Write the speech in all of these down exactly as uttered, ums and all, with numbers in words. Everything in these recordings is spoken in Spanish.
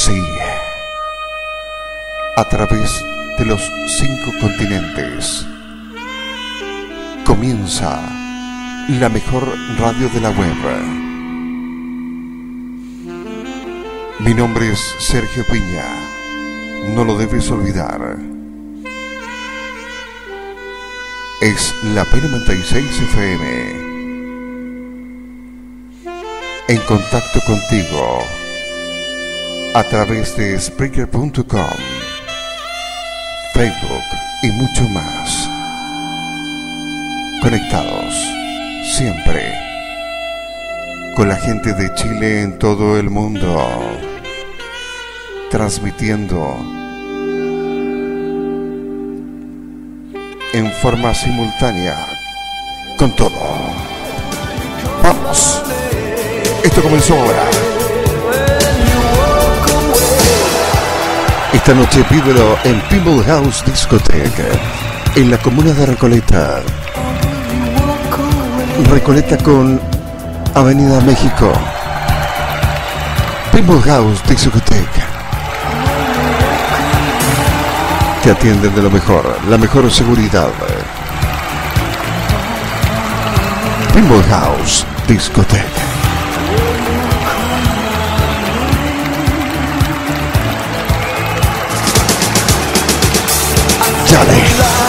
Sí, a través de los cinco continentes comienza la mejor radio de la web. Mi nombre es Sergio Piña, no lo debes olvidar. Es la P noventa y seis F M. En contacto contigo a través de Spreaker punto com, Facebook y mucho más. Conectados siempre con la gente de Chile en todo el mundo, transmitiendo en forma simultánea con todo. ¡Vamos! Esto comenzó ahora. Esta noche vívelo en Pinball House Discoteca, en la comuna de Recoleta. Recoleta con Avenida México. Pinball House Discoteca. Te atienden de lo mejor, la mejor seguridad. Pinball House Discoteca. Dale.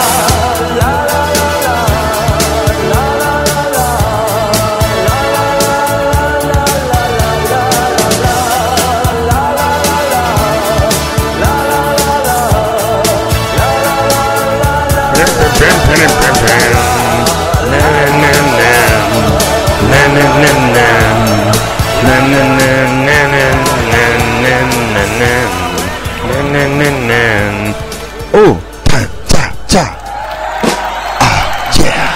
Oh, cha, cha, cha. Ah, yeah.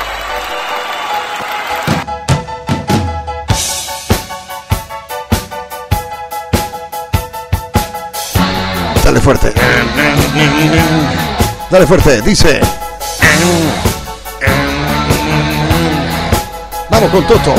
Dale fuerte. Dale fuerte, dice. Vamos con Toto.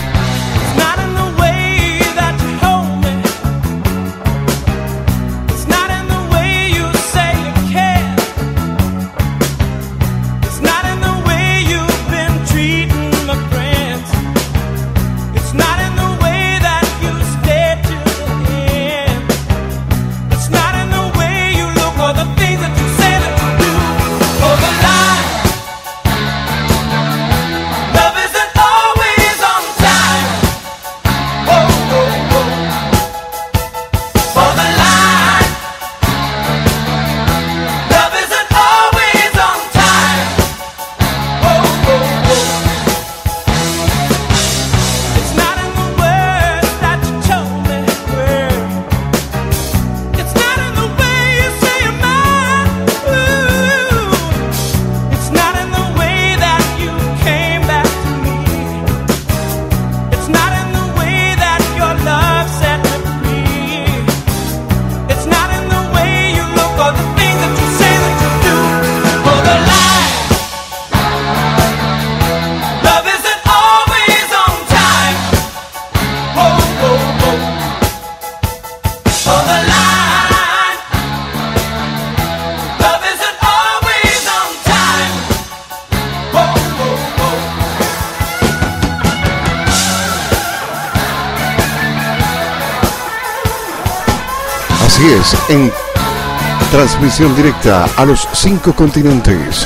Así es, en transmisión directa a los cinco continentes.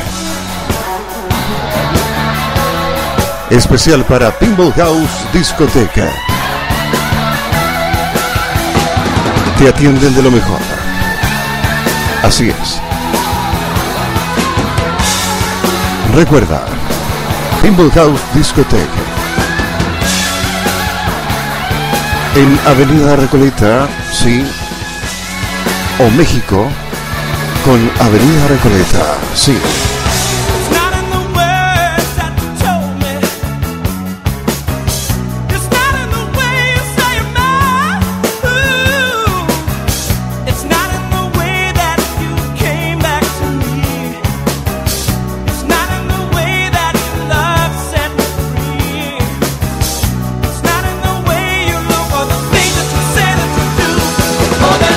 Especial para Pinball House Discoteca. Te atienden de lo mejor. Así es. Recuerda, Pinball House Discoteca. En Avenida Recoleta, sí. O México con Avenida Recoleta, sí. All that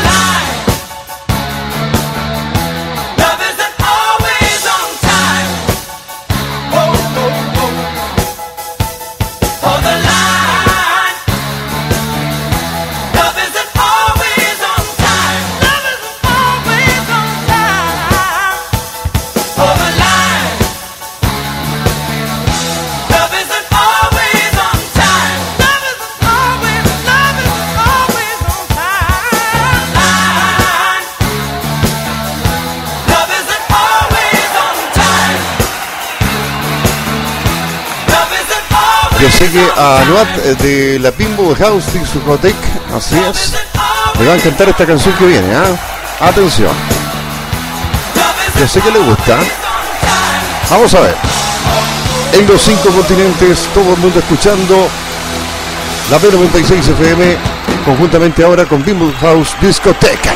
Así que a Anuat de la Pinball House Discotheque, así es, le va a encantar esta canción que viene, ¿eh? Atención. Yo sé que le gusta. Vamos a ver. En los cinco continentes, todo el mundo escuchando la B noventa y seis F M, conjuntamente ahora con Pinball House Discotheque.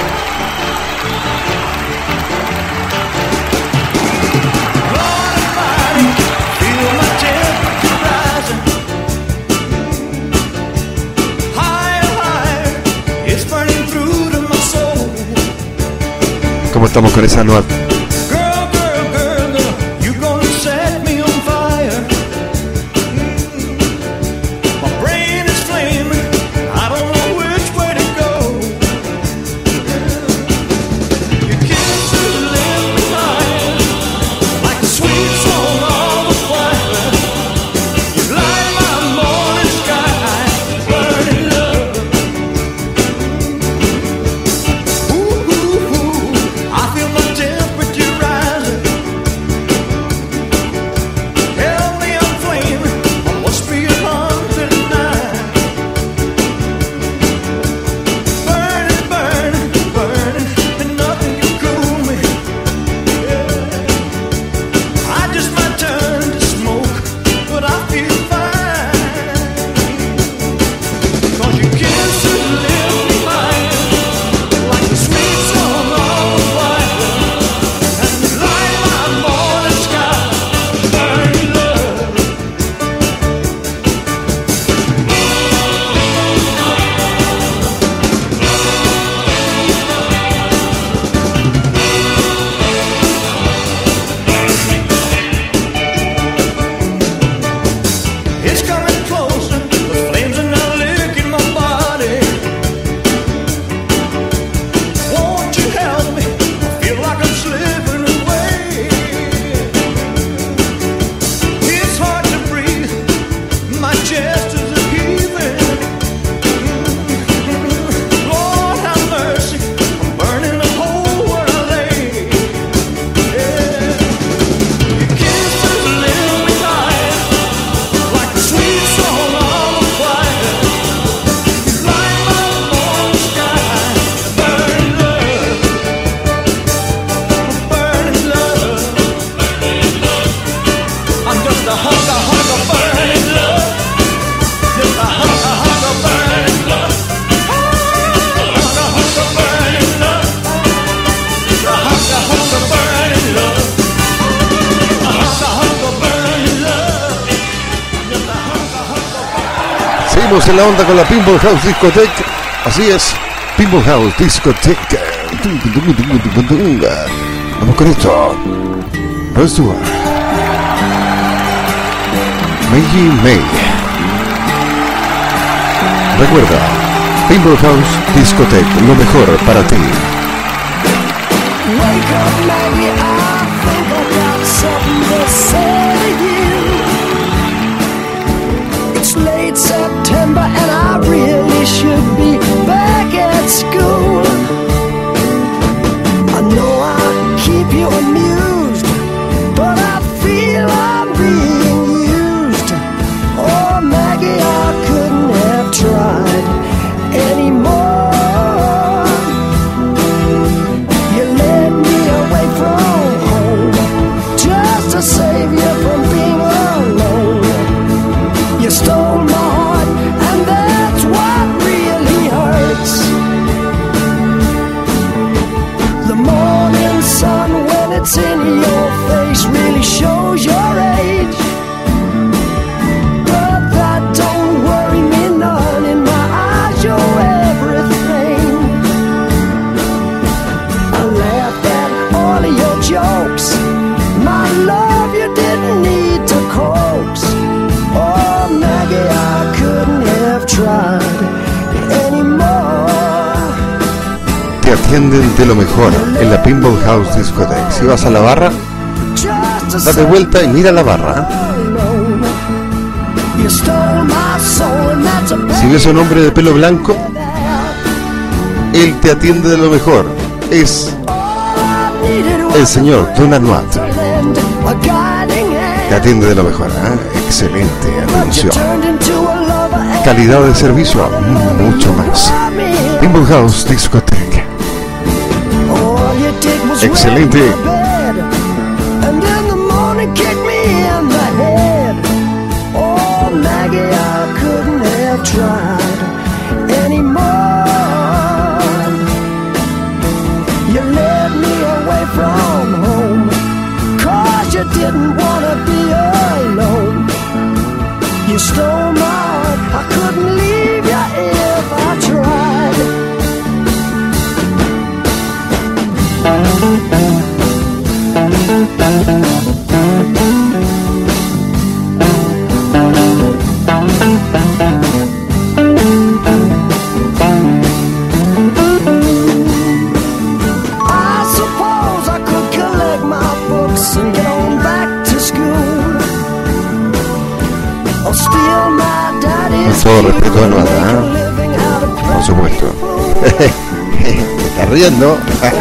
¿Cómo estamos con esa Anuat? En la onda con la Pinball House Discotheque, así es, Pinball House Discotheque. Vamos con esto. Rod Stewart, Maggie May. Recuerda, Pinball House Discotheque, lo mejor para ti. Wake up, Maggie, I think I got something to say to you. It's late September and I really should be back at school. I know I keep you amused, but I feel I'm being used. Oh, Maggie, I couldn't have tried anymore. You led me away from home just to save you from being alone. You stole my heart, and that's what really hurts. The morning sun, when it's in your face, really shows your age. But that don't worry me none. In my eyes, you're everything. I laughed at all of your jokes. My love, you didn't need to coax. Oh, Maggie, I couldn't have tried anymore. Te atienden de lo mejor en la Pinball House Discotheque. Si vas a la barra, date vuelta y mira la barra. Si ves a un hombre de pelo blanco, él te atiende de lo mejor. Es el señor Don Anuat. Te atiende de lo mejor, ¿eh? excelente atención, calidad de servicio, mucho más. Pinball House Discotheque, excelente. Didn't wanna be alone. You stole my heart. I couldn't leave you if I tried. I suppose I could collect my books and get on back to school. Or steal my daddy's. Con todo respeto a Nuada, ¿eh? Por supuesto. ¿Te estás riendo?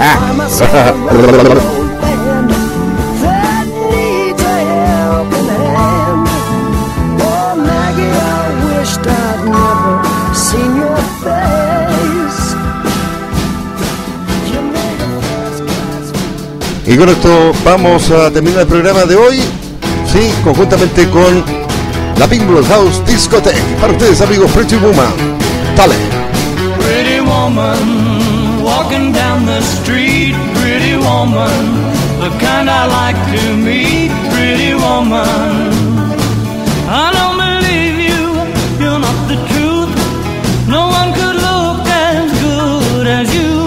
Y con esto vamos a terminar el programa de hoy, sí, conjuntamente con la Pinball House Discotheque. Para ustedes, amigos, Pretty Woman. Dale. Pretty woman, walking down the street. Pretty woman, the kind I like to meet. Pretty woman, I don't believe you, you're not the truth. No one could look as good as you.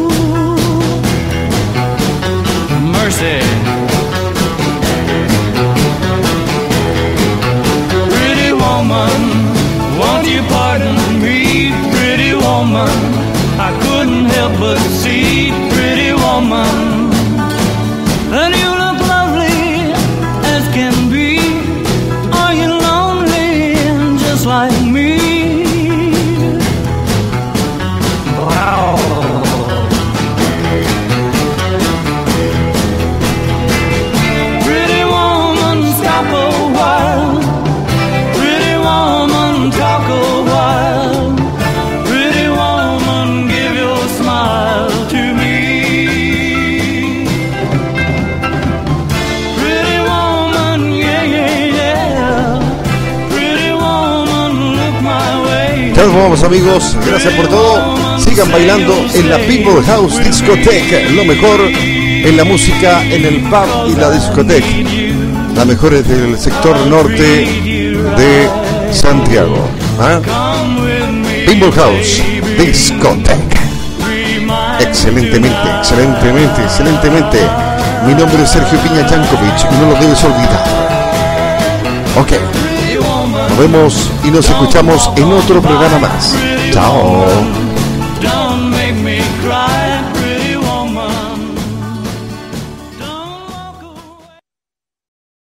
Mercy. Pretty woman, won't you pardon me? Pretty woman, I couldn't help but see. Pretty woman, and you look lovely as can be. Are you lonely just like me? Wow. Pretty woman, stop a while. Pretty woman, talk a while. Pretty woman, give your smile to me. Pretty woman, yeah, yeah, yeah. Pretty woman, look my way. Ya nos vamos, amigos, gracias por todo. Sigan bailando en la Pinball House Discotheque, lo mejor en la música, en el pub y la discoteca. La mejor es del sector norte de Santiago. ¿Ah? Pinball House Discotheque. Excelentemente, excelentemente, excelentemente. Mi nombre es Sergio Piña Jankovic y no lo debes olvidar. Ok. Nos vemos y nos escuchamos en otro programa más. Chao. Don't make me